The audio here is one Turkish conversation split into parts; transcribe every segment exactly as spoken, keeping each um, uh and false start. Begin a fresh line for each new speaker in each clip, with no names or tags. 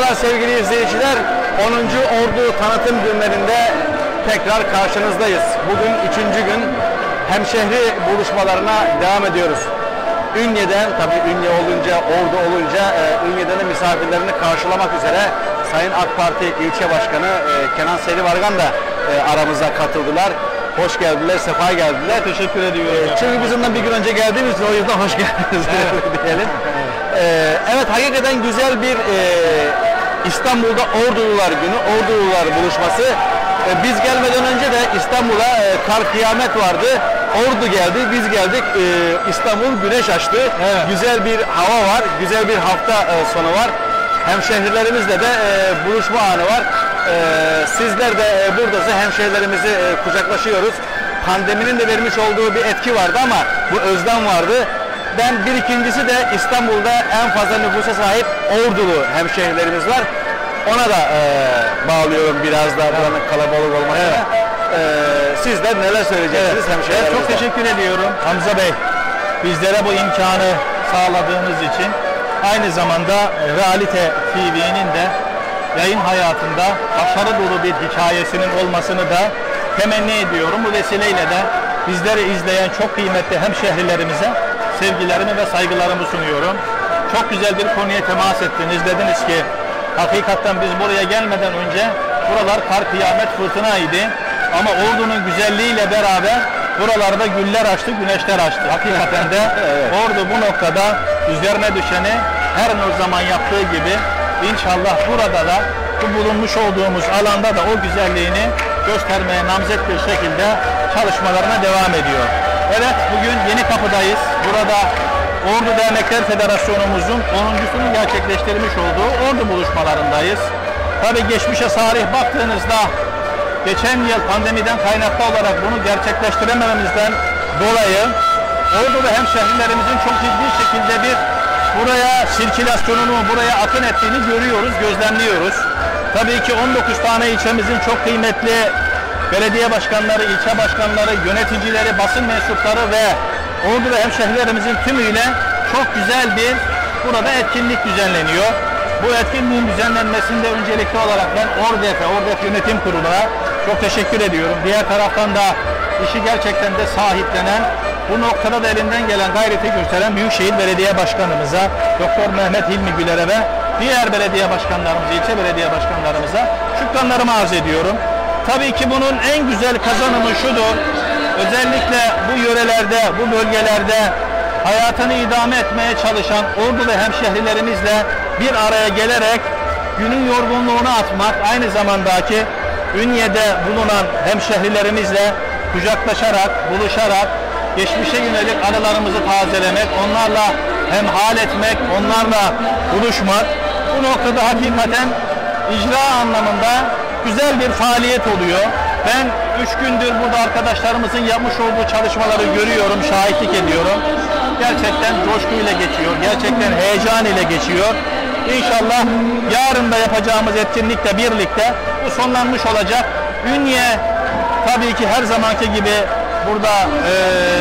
Merhaba sevgili izleyiciler. onuncu Ordu tanıtım günlerinde tekrar karşınızdayız. Bugün üçüncü gün hemşehri buluşmalarına devam ediyoruz. Ünye'den, tabi Ünye olunca, Ordu olunca e, Ünye'den de misafirlerini karşılamak üzere Sayın AK Parti İlçe Başkanı e, Kenan Selivargan da e, aramıza katıldılar. Hoş geldiler, sefa geldiler.
Teşekkür ediyorum.
E, çünkü biz ondan bir gün önce geldiğimiz için o yüzden hoş geldiniz evet. diyelim. E, evet, hakikaten güzel bir e, İstanbul'da Ordulular Günü, Ordulular buluşması. E, biz gelmeden önce de İstanbul'a e, kar kıyamet vardı. Ordu geldi, biz geldik. E, İstanbul güneş açtı. Evet. Güzel bir hava var, güzel bir hafta e, sonu var. Hemşehrilerimizle de e, buluşma anı var. E, sizler de e, buradasınız, hemşehrilerimizi e, kucaklaşıyoruz. Pandeminin de vermiş olduğu bir etki vardı ama bu özlem vardı. Ben bir ikincisi de İstanbul'da en fazla nüfusa sahip Ordulu hemşehrilerimiz var. Ona da e, bağlıyorum biraz daha buranın kalabalık olmasına. Evet. E, sizler neler söyleyeceksiniz evet. hemşehrilerimize?
Evet, çok teşekkür ediyorum Hamza Bey. Bizlere bu imkanı sağladığınız için. Aynı zamanda Realite T V'nin de yayın hayatında başarı dolu bir hikayesinin olmasını da temenni ediyorum. Bu vesileyle de bizleri izleyen çok kıymetli hemşehrilerimize sevgilerimi ve saygılarımı sunuyorum. Çok güzel bir konuya temas ettiniz. Dediniz ki hakikaten biz buraya gelmeden önce buralar kar kıyamet fırtınaydı. Ama Ordu'nun güzelliğiyle beraber buralarda güller açtı, güneşler açtı. Hakikaten de evet. Ordu bu noktada üzerine düşeni her zaman yaptığı gibi inşallah burada da bu bulunmuş olduğumuz alanda da o güzelliğini göstermeye namzet bir şekilde çalışmalarına devam ediyor. Evet, bugün Yenikapı'dayız. Burada Ordu Dernekler Federasyonumuzun onuncusunu gerçekleştirmiş olduğu Ordu buluşmalarındayız. Tabii geçmişe sarih baktığınızda geçen yıl pandemiden kaynaklı olarak bunu gerçekleştiremememizden dolayı Ordu ve hemşehrilerimizin çok ciddi şekilde bir buraya sirkülasyonunu, buraya akın ettiğini görüyoruz, gözlemliyoruz. Tabii ki on dokuz tane ilçemizin çok kıymetli belediye başkanları, ilçe başkanları, yöneticileri, basın mensupları ve Ordu ve hemşehrilerimizin tümüyle çok güzel bir burada etkinlik düzenleniyor. Bu etkinliğin düzenlenmesinde öncelikli olarak ben Ordef, Ordef Yönetim Kurulu'na çok teşekkür ediyorum. Diğer taraftan da işi gerçekten de sahiplenen, bu noktada da elinden gelen gayreti gösteren Büyükşehir Belediye Başkanımıza, Doktor Mehmet Hilmi Güler'e ve diğer belediye başkanlarımıza, ilçe belediye başkanlarımıza şükranlarımı arz ediyorum. Tabii ki bunun en güzel kazanımı şudur, özellikle bu yörelerde, bu bölgelerde hayatını idame etmeye çalışan Ordu ve hemşehrilerimizle bir araya gelerek günün yorgunluğunu atmak, aynı zamandaki Ünye'de bulunan hemşehrilerimizle kucaklaşarak, buluşarak, geçmişe yönelik anılarımızı tazelemek, onlarla hemhal etmek, onlarla buluşmak, bu noktada hakikaten icra anlamında güzel bir faaliyet oluyor. Ben üç gündür burada arkadaşlarımızın yapmış olduğu çalışmaları görüyorum, şahitlik ediyorum. Gerçekten coşkuyla geçiyor, gerçekten heyecan ile geçiyor. İnşallah yarın da yapacağımız etkinlikle birlikte bu sonlanmış olacak. Ünye tabii ki her zamanki gibi burada e,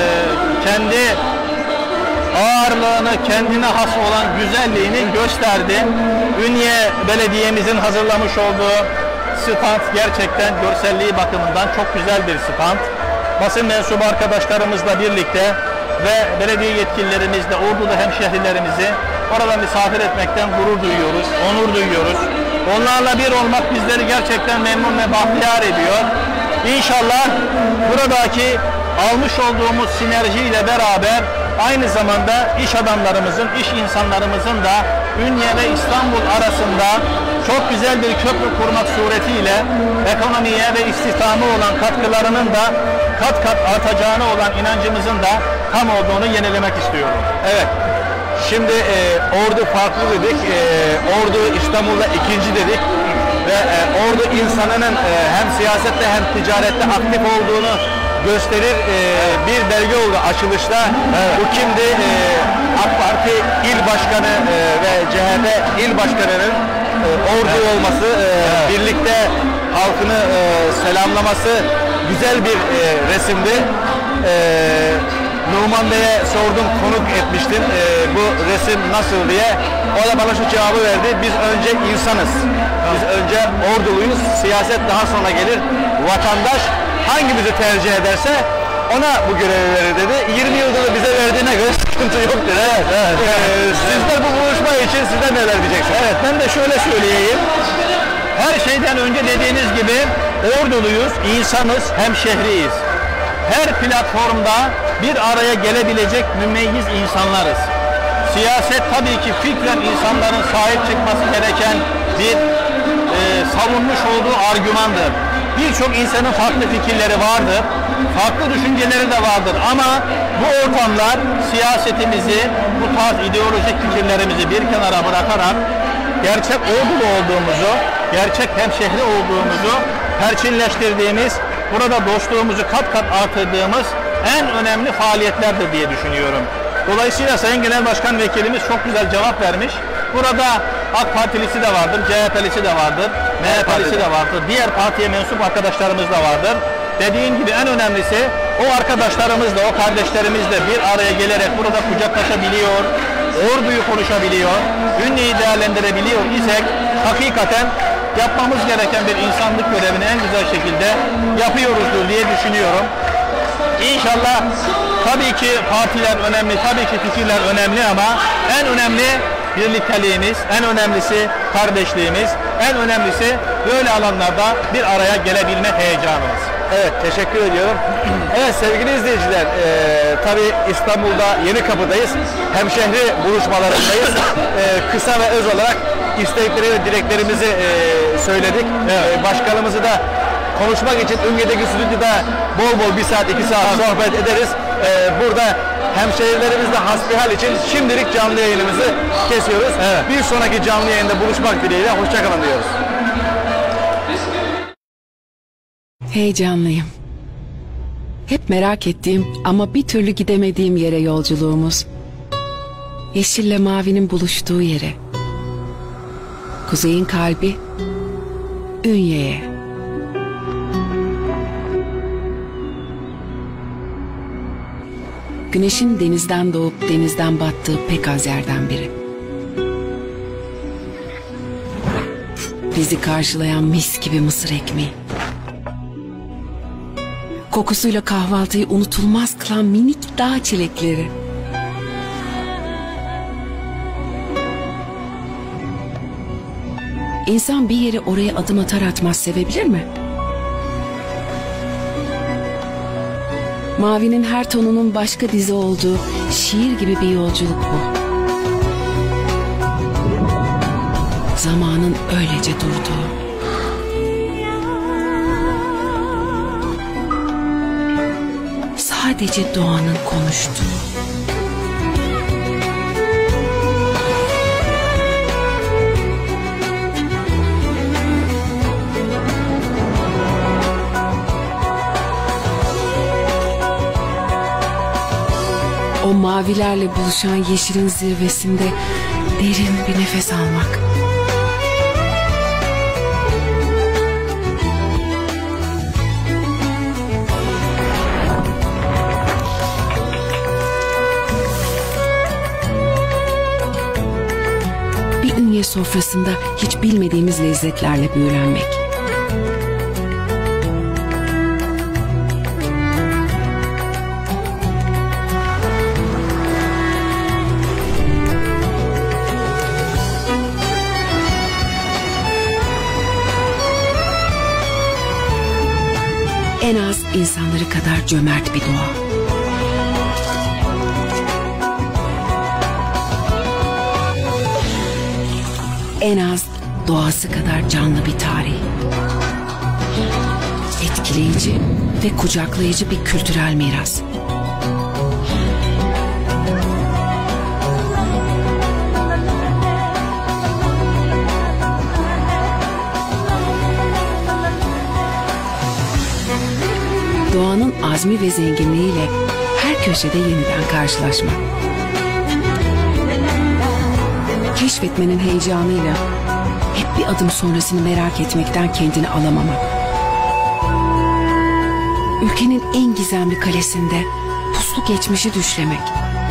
kendi ağırlığını, kendine has olan güzelliğini gösterdi. Ünye Belediye'mizin hazırlamış olduğu stand gerçekten görselliği bakımından çok güzel bir stand. Basın mensubu arkadaşlarımızla birlikte ve belediye yetkililerimizle, Ordu'da hemşehrilerimizi orada misafir etmekten gurur duyuyoruz, onur duyuyoruz. Onlarla bir olmak bizleri gerçekten memnun ve bahtiyar ediyor. İnşallah buradaki almış olduğumuz sinerjiyle beraber aynı zamanda iş adamlarımızın, iş insanlarımızın da Ünye ve İstanbul arasında çok güzel bir köprü kurmak suretiyle ekonomiye ve istihdama olan katkılarının da kat kat artacağına olan inancımızın da tam olduğunu yenilemek istiyorum.
Evet. Şimdi e, Ordu farklı dedik, e, Ordu İstanbul'da ikinci dedik ve e, Ordu insanının e, hem siyasette hem ticarette aktif olduğunu gösterir e, bir belge oldu açılışta. Evet. Bu kimdi? E, AK Parti İl Başkanı e, ve C H P İl Başkanı'nın e, Ordu evet. olması, e, evet. birlikte halkını e, selamlaması güzel bir e, resimdi. E, Numan Bey'e sordum, konuk etmiştim e, bu resim nasıl diye. O da bana şu cevabı verdi. Biz önce insanız. Biz önce orduluyuz. Siyaset daha sonra gelir. Vatandaş hangimizi tercih ederse ona bu görevi verir dedi. yirmi yılda da bize verdiğine göre sıkıntı yok dedi. Evet, evet. Ee, sizler bu buluşma için sizler neler diyeceksiniz?
Evet, ben de şöyle söyleyeyim. Her şeyden önce dediğiniz gibi orduluyuz, insanız, hemşehriyiz. Her platformda bir araya gelebilecek mümeyyiz insanlarız. Siyaset tabii ki fikren insanların sahip çıkması gereken bir e, savunmuş olduğu argümandır. Birçok insanın farklı fikirleri vardır, farklı düşünceleri de vardır ama bu ortamlar siyasetimizi, bu tarz ideolojik fikirlerimizi bir kenara bırakarak gerçek ordulu olduğumuzu, gerçek hemşehri olduğumuzu perçinleştirdiğimiz, burada dostluğumuzu kat kat artırdığımız en önemli faaliyetlerdir diye düşünüyorum. Dolayısıyla Sayın Genel Başkan Vekilimiz çok güzel cevap vermiş. Burada AK Partilisi de vardır, C H P'lisi de vardır, M H P'lisi de vardır, diğer partiye mensup arkadaşlarımız da vardır. Dediğim gibi en önemlisi o arkadaşlarımızla, o kardeşlerimizle bir araya gelerek burada kucaklaşabiliyor, orduyu konuşabiliyor, ünlüyü değerlendirebiliyor isek hakikaten yapmamız gereken bir insanlık görevini en güzel şekilde yapıyoruzdur diye düşünüyorum. İnşallah tabii ki partiler önemli, tabii ki fikirler önemli ama en önemli birlikteliğimiz, en önemlisi kardeşliğimiz, en önemlisi böyle alanlarda bir araya gelebilme heyecanımız.
Evet, teşekkür ediyorum. Evet sevgili izleyiciler, e, tabii İstanbul'da Yenikapı'dayız. Hemşehri buluşmalarındayız. E, kısa ve öz olarak istekleri ve dileklerimizi e, söyledik. Evet. E, başkanımızı da konuşmak için Ümge'deki stüdyoda bol bol bir saat, iki saat sohbet ederiz. E, burada hemşehrilerimizle hasbihal için şimdilik canlı yayınımızı kesiyoruz. Evet. Bir sonraki canlı yayında buluşmak dileğiyle hoşçakalın diyoruz.
Heyecanlıyım. Hep merak ettiğim ama bir türlü gidemediğim yere yolculuğumuz. Yeşille mavinin buluştuğu yere. Kuzeyin kalbi Ünye'ye. Güneşin denizden doğup denizden battığı pek az yerden biri. Bizi karşılayan mis gibi mısır ekmeği. Kokusuyla kahvaltıyı unutulmaz kılan minik dağ çilekleri. İnsan bir yere oraya adım atar atmaz sevebilir mi? Mavinin her tonunun başka dizi olduğu şiir gibi bir yolculuk bu. Zamanın öylece durduğu. Sadece doğanın konuştuğu. O mavilerle buluşan yeşilin zirvesinde derin bir nefes almak. Bir Ünye sofrasında hiç bilmediğimiz lezzetlerle büyülenmek. En az insanları kadar cömert bir doğa. En az doğası kadar canlı bir tarih. Etkileyici ve kucaklayıcı bir kültürel miras. Doğanın azmi ve zenginliğiyle her köşede yeniden karşılaşmak. Keşfetmenin heyecanıyla hep bir adım sonrasını merak etmekten kendini alamamak. Ülkenin en gizemli kalesinde puslu mutlu geçmişi düşlemek.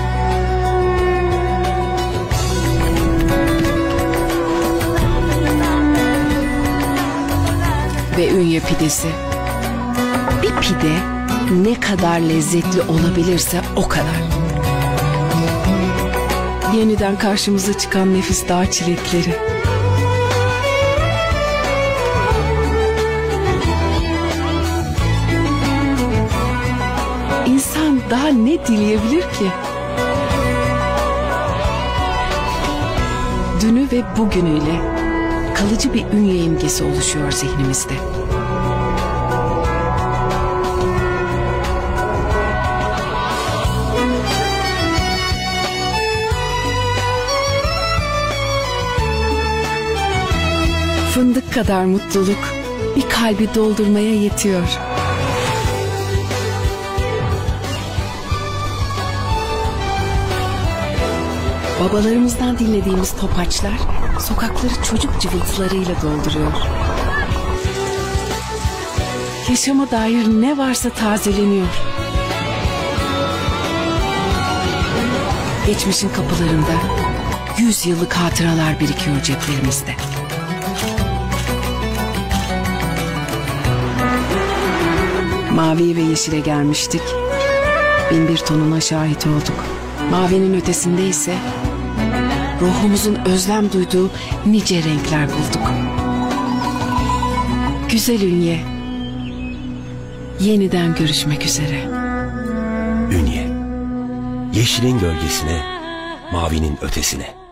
Ve Ünye pidesi. Bir pide ne kadar lezzetli olabilirse o kadar. Yeniden karşımıza çıkan nefis dağ çilekleri. İnsan daha ne dileyebilir ki? Dünü ve bugünüyle kalıcı bir Ünye imgesi oluşuyor zihnimizde. Fındık kadar mutluluk bir kalbi doldurmaya yetiyor. Babalarımızdan dinlediğimiz topaçlar sokakları çocuk cıvıltılarıyla dolduruyor. Yaşama dair ne varsa tazeleniyor. Geçmişin kapılarında yüz yıllık hatıralar birikiyor ceplerimizde. Mavi ve yeşile gelmiştik. Bin bir tonuna şahit olduk. Mavinin ötesinde ise ruhumuzun özlem duyduğu nice renkler bulduk. Güzel Ünye, yeniden görüşmek üzere.
Ünye, yeşilin gölgesine, mavinin ötesine.